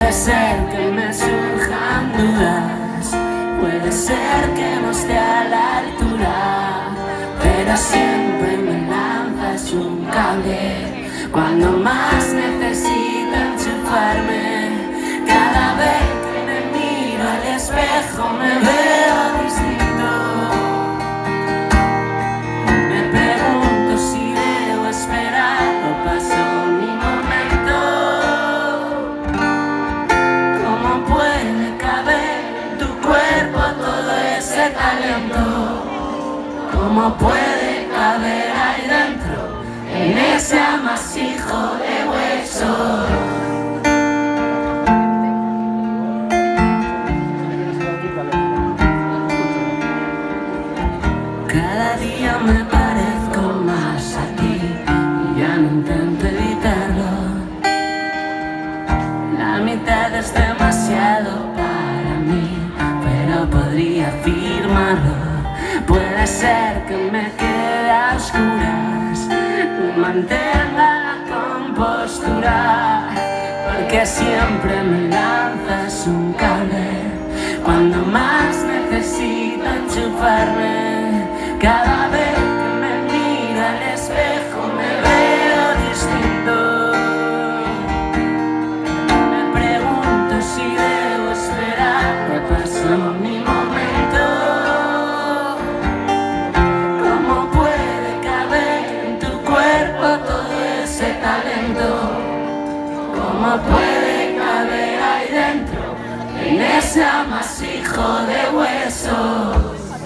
Puede ser que me surjan dudas, puede ser que no esté a la altura, pero siempre me lanzas un cable cuando más necesito enchufarme. Cada vez que me miro al espejo me veo distinto. Me pregunto si debo esperar o pasó mi momento. ¿Cómo puede caber en tu cuerpo todo ese talento? ¿Cómo puede caber ahí dentro, en ese amasijo de hueso? Cada día me parezco más a ti y ya no intento evitarlo. La mitad es demasiado para mí, pero podría afirmarlo. Puede ser que me quede a oscuras y mantenga la compostura, porque siempre me lanzas un cable cuando más necesito enchufarme. Cada vez que me miro al espejo me veo distinto. Me pregunto si debo esperar que pasó mi momento. ¿Cómo puede caber en tu cuerpo todo ese talento? ¿Cómo puede caber ahí dentro, en ese amasijo de huesos?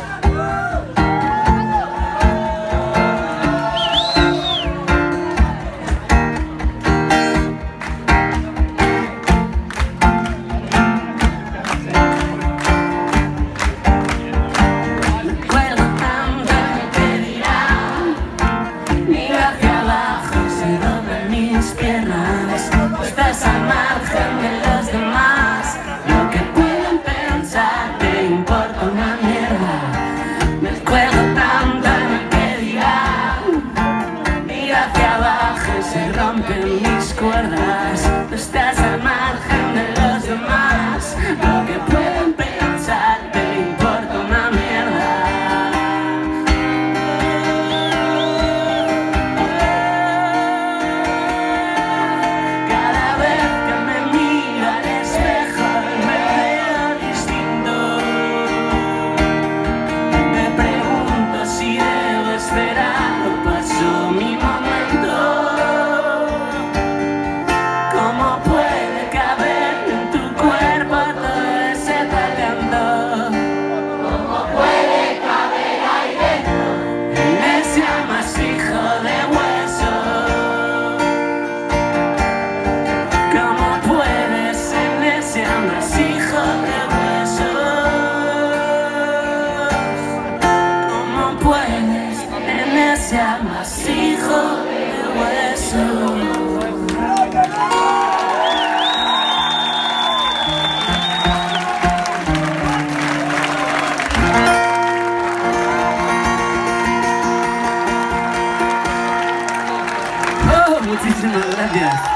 Estás al margen de los demás, lo que pueden pensar te importa una mierda. Me cuelgo tanto en el que dirán, mira hacia abajo y se rompen mis cuerdas. Tú estás al margen de los demás, lo que pueden pensar te importa una mierda. Ese amasijo de hueso. Oh, muchísimas gracias.